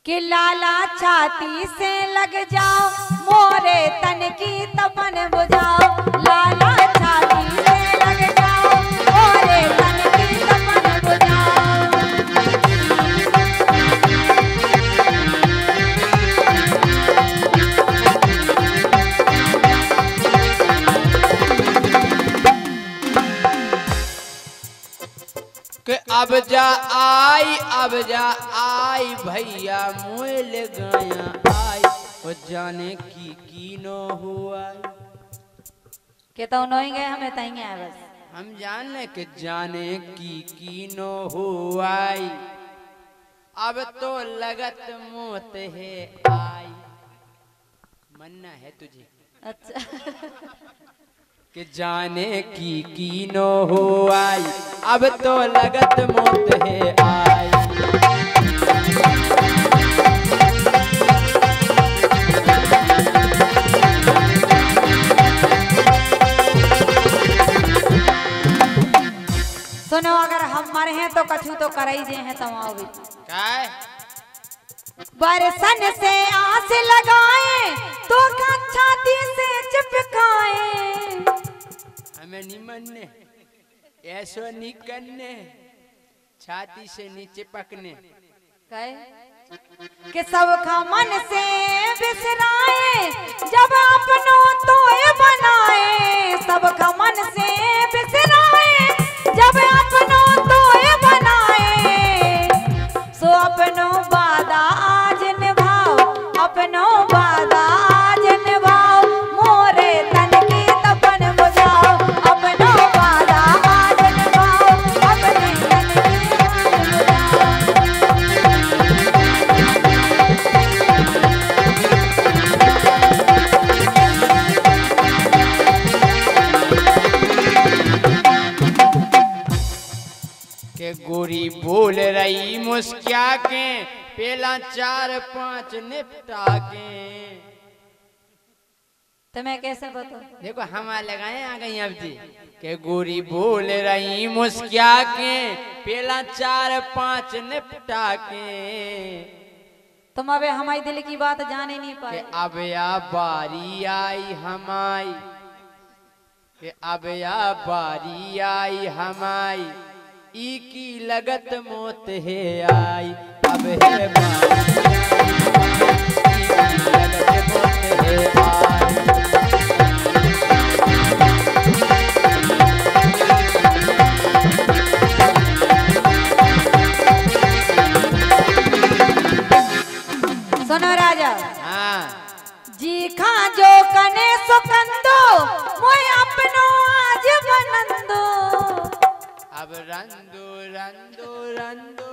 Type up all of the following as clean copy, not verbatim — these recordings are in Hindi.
कि लाला छाती से लग जाओ मोरे तन की तपन बुझाओ, लाला छाती से लग जाओ मोरे तन की तपन बुझाओ। कि अब जा आई भैया मोल गाया आई वो जाने की नो हुआ के तो नहीं गए हमें तई आए बस हम जाने के जाने की नो हुआ अब तो लगत मोत है आई मन्ना है तुझे। अच्छा कि जाने की नो हो आई अब तो लगत मौत है आई। सुनो अगर हम मरे हैं तो कछु तो कर ही जे हैं तमाओ भी काय बरसन से आस लगाए तो छाती से चिपकाए, हमें निमन्ने ऐसो निकन्ने छाती से नीचे पकने कि सब का मन से बिसराए जब अपनों तो बनाए, सब का मन से बिसराए जब अपनों तो बनाए, सो अपनों वादा आज निभाओ, अपनों वादा आज निभाओ मोरे तन की तपन बुझाओ, अपनों वादा आज निभाओ अपने तन की तपन बुझाओ। के गोरी बोल रही मुस्किया के पहला 4-5 निपटा के। तुम्हें कैसे पता? देखो हमारे लगाए आ गई अब जी के गोरी बोल रही मुस्किया के पहला 4-5 निपटा के। तुम अबे हमारी दिल की बात जान ही नहीं पाए। अब या बारी आई हमारी के अब या बारी आई हमारी ई की लगत मौत है आई। अब है बारी ई की लगत मौत है आई। सुनो राजा हाँ जी खा जो कने सुकंदो मोय अपनो आज बनंदो। अब रंदो रंदो रंदो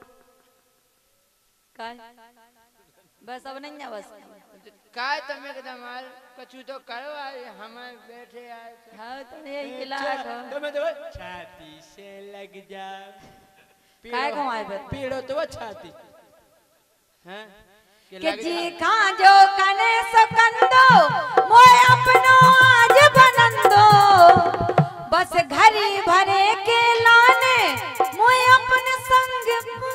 काय बस अब नहीं है बस काय तमे एकदम आल कछु तो करो आए हम बैठे आए हाँ तो यही किला तुम्हें तो छाती से लग जा काय को आए फिर पीड़ो तो छाती हैं कि जी खा जो कने सुकंदो मोय अपनो आज बनंदो, बस घरी भरे के लाने मोय अपने संग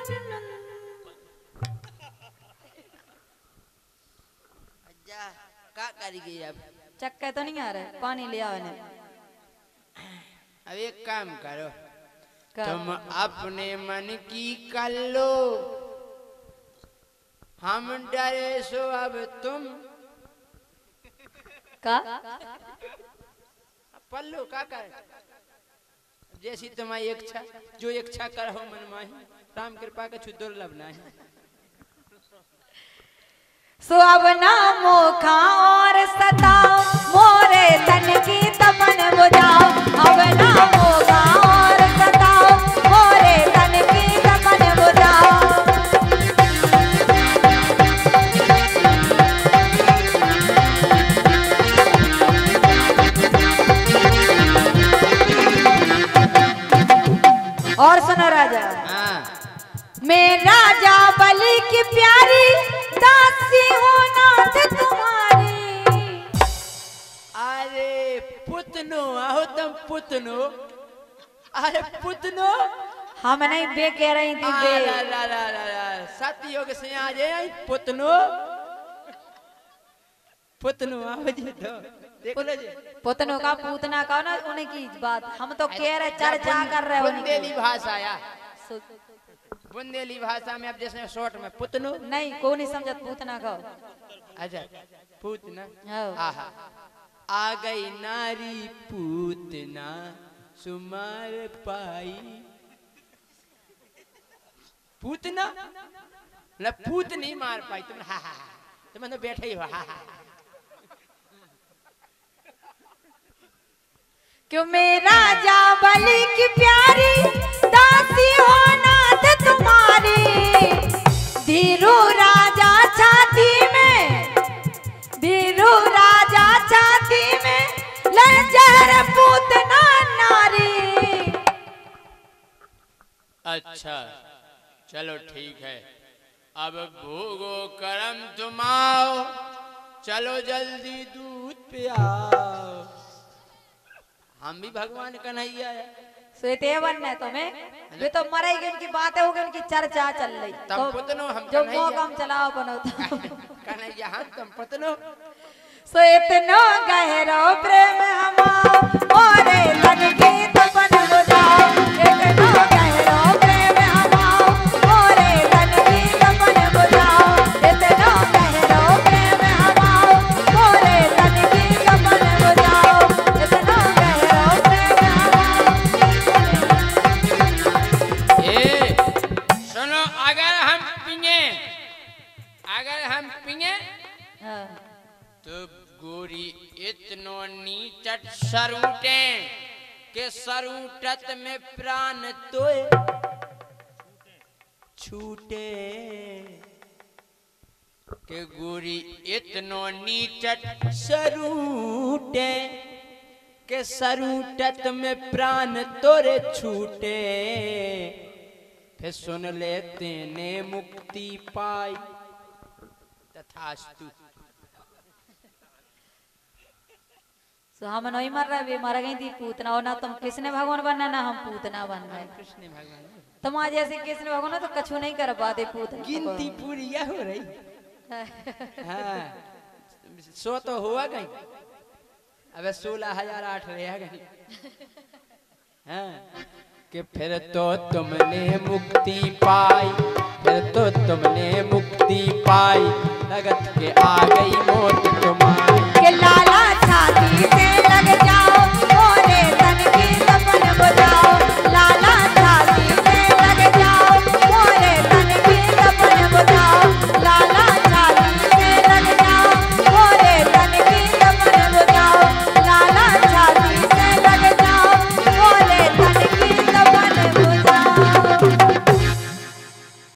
अच्छा का करेगी अब चक्के तो नहीं आ रहे पानी ले आओ इन्हें। अब एक काम करो तुम अपने मन की कर लो हम डरे सो अब तुम का पल्लू का कर जैसी तुम्हारी इच्छा जो इच्छा करो मन माही राम कृपा का छु दुर्लभ नहीं। सो अब ना मोखा और सताओ मोरे तन की तपन बुझाओ, अब ना मोखा और सताओ मोरे तन की तपन बुझाओ। और सुनो राजा हाँ मैं राजा बलि की प्यारी दासी हूँ नाथ तुम्हारी। अरे पुतनो आओ तुम पुतनो अरे पुतनो हम नहीं बे कह रही थी बे। सतयुग से आ जाए पुतनो पुतनो आओ जी तो देख लो जी। पुतनों का पूतना का ना उनकी बात हम तो कह रहे चर्चा कर रहे हो। बुंदेली भाषा या बुंदेली भाषा में अब जैसे शॉर्ट में पुतनो नहीं को नहीं समझत पूतना का। अच्छा पूतना हाँ। आहा आ गई नारी पूतना सुमार पाई। पूतना ल पूत नहीं मार पाई तुम। हा हा तुम तो बैठे ही हो। हा हा क्यों मेरा जाबली की प्यारी दासी हो नाथ तुम्हारी। धीरू राजा छाती में धीरू राजा छाती में लहर पूतना नारी। अच्छा चलो ठीक है अब भोगो करम तुम आओ चलो जल्दी दूध पियाओ। हम भी भगवान कन्हैया है। श्वेते बनना है तुम्हें वे तो मरेगी उनकी बातें होगी उनकी चर्चा चल रही तम पुतनो हम जो कन्हैया। मौका हम चलाओ बनो तो कन्हैया हम तुम पुतनो। सो इतना गहरा प्रेम हमारा मोरे तन की तपन बुझाओ। इतना गहरा प्रेम हमारा मोरे तन की तपन बुझाओ। इतना गहरा प्रेम हमारा मोरे तन की तपन बुझाओ। इतना गहरा प्रेम ए सुनो अगर हम पिए हाँ। तो गोरी इतनो नीचट सरूटे के सरूटत में प्राण तो छूटे के गोरी इतनो नीचट सरूटे के सरूटत में प्राण तोरे छूटे। फिर सुन लेते ने मुक्ति पाई तथास्तु। तो हम नहीं मर रहे मर गई थी पूतना और ना तुम कृष्ण भगवान बनना ना हम पूतना बन रहे। कृष्ण भगवान तुम आज जैसे कृष्ण भगवान तो कछु नहीं कर पाते पूतना। गिनती पूरी या हो रही। हाँ 100 तो हुआ कहीं अब 16,008 रह गई। हाँ कि फिर तो तुमने मुक्ति पाई फिर तो तुमने मुक्ति पाई लगत के आ गई मौत